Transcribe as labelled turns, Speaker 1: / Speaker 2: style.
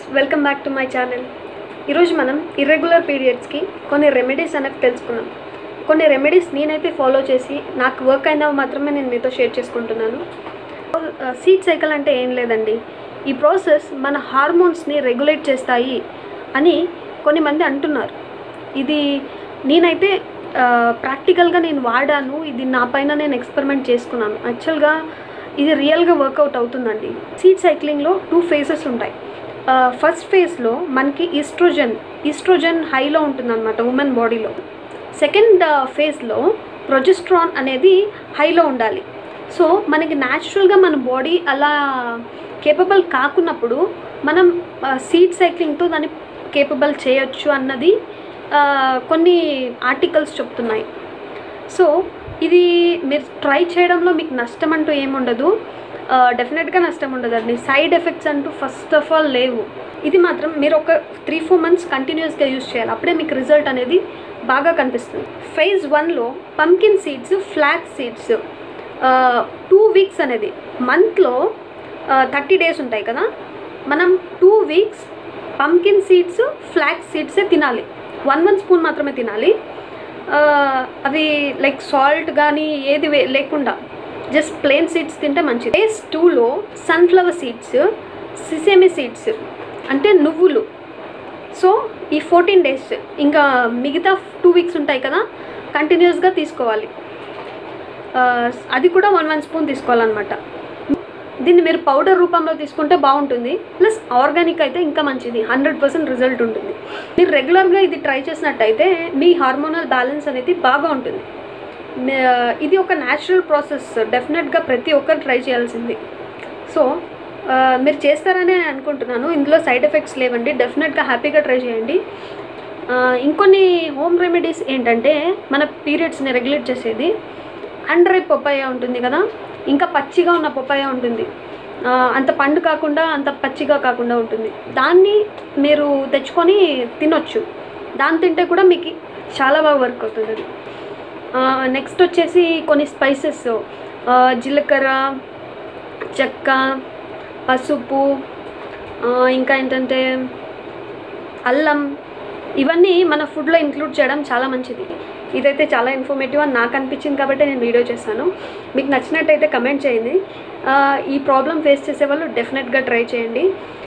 Speaker 1: Welcome back to my channel. ఈరోజు మనం irregular పీరియడ్స్కి కొన్ని రెమెడీస్ అనేది తెలుసుకున్నాం. కొన్ని రెమెడీస్ నేనైతే ఫాలో చేసి నాకు వర్క్ అయినవి మాత్రమే నేను మీతో షేర్ చేసుకుంటున్నాను. సీడ్ సైకిల్ అంటే ఏం లేదండి, ఈ ప్రాసెస్ మన హార్మోన్స్ని రెగ్యులేట్ చేస్తాయి అని కొన్ని మంది అంటున్నారు. ఇది నేనైతే ప్రాక్టికల్గా నేను వాడాను, ఇది నా పైన నేను ఎక్స్పెరిమెంట్ చేసుకున్నాను. యాక్చువల్గా ఇది రియల్గా వర్కౌట్ అవుతుందండి. సీడ్ సైక్లింగ్లో 2 phases ఉంటాయి. ఫస్ట్ ఫేజ్లో మనకి ఈస్ట్రోజన్ హైలో ఉంటుందన్నమాట ఉమెన్ బాడీలో. సెకండ్ ఫేజ్లో ప్రొజెస్ట్రాన్ అనేది హైలో ఉండాలి. సో మనకి న్యాచురల్గా మన బాడీ అలా కేపబుల్ కాకున్నప్పుడు మనం సీడ్ సైక్లింగ్తో దాన్ని కేపబుల్ చేయొచ్చు అన్నది కొన్ని ఆర్టికల్స్ చెప్తున్నాయి. సో ఇది మీరు ట్రై చేయడంలో మీకు నష్టం అంటూ ఏముండదు, డెఫినెట్గా నష్టం ఉండదండి. సైడ్ ఎఫెక్ట్స్ అంటూ ఫస్ట్ ఆఫ్ ఆల్ లేవు. ఇది మాత్రం మీరు ఒక 3-4 months కంటిన్యూస్గా యూజ్ చేయాలి, అప్పుడే మీకు రిజల్ట్ అనేది బాగా కనిపిస్తుంది. ఫేజ్ 1లో pumpkin seeds, flax seeds 2 weeks అనేది మంత్లో 30 days ఉంటాయి కదా, మనం 2 weeks పంకిన్ సీడ్స్, ఫ్లాక్స్ సీడ్సే తినాలి. 1 స్పూన్ మాత్రమే తినాలి. అవి లైక్ సాల్ట్ కానీ ఏది లేకుండా జస్ట్ ప్లెయిన్ సీడ్స్ తింటే మంచిది. ఫేజ్ 2లో సన్ఫ్లవర్ సీడ్స్, సెసమే సీడ్స్ అంటే నువ్వులు. సో ఈ 14 days ఇంకా మిగతా 2 weeks ఉంటాయి కదా కంటిన్యూస్గా తీసుకోవాలి. అది కూడా 1 స్పూన్ తీసుకోవాలన్నమాట. దీన్ని మీరు పౌడర్ రూపంలో తీసుకుంటే బాగుంటుంది, ప్లస్ ఆర్గానిక్ అయితే ఇంకా మంచిది, 100% రిజల్ట్ ఉంటుంది. మీరు రెగ్యులర్గా ఇది ట్రై చేసినట్టయితే మీ హార్మోనల్ బ్యాలెన్స్ అనేది బాగా ఉంటుంది. ఇది ఒక న్యాచురల్ ప్రాసెస్, డెఫినెట్గా ప్రతి ఒక్కరు ట్రై చేయాల్సింది. సో మీరు చేస్తారని అనుకుంటున్నాను. ఇందులో సైడ్ ఎఫెక్ట్స్ లేవండి, డెఫినెట్గా హ్యాపీగా ట్రై చేయండి. ఇంకొన్ని హోమ్ రెమెడీస్ ఏంటంటే మన పీరియడ్స్ని రెగ్యులేట్ చేసేది. అండ్రైప్ పపాయ ఉంటుంది కదా, ఇంకా పచ్చిగా ఉన్న పపాయ ఉంటుంది, అంత పండు కాకుండా అంత పచ్చిగా కాకుండా ఉంటుంది. దాన్ని మీరు తెచ్చుకొని తినొచ్చు, దాన్ని తింటే కూడా మీకు చాలా బాగా వర్క్ అవుతుంది అది. నెక్స్ట్ వచ్చేసి కొన్ని స్పైసెస్, జీలకర్ర, చెక్క, పసుపు, ఇంకా ఏంటంటే అల్లం, ఇవన్నీ మన ఫుడ్లో ఇంక్లూడ్ చేయడం చాలా మంచిది. ఇదైతే చాలా ఇన్ఫర్మేటివ్ అని నాకు అనిపించింది కాబట్టి నేను వీడియో చేశాను. మీకు నచ్చినట్టయితే కమెంట్ చేయండి. ఈ ప్రాబ్లం ఫేస్ చేసే వాళ్ళు డెఫినెట్గా ట్రై చేయండి.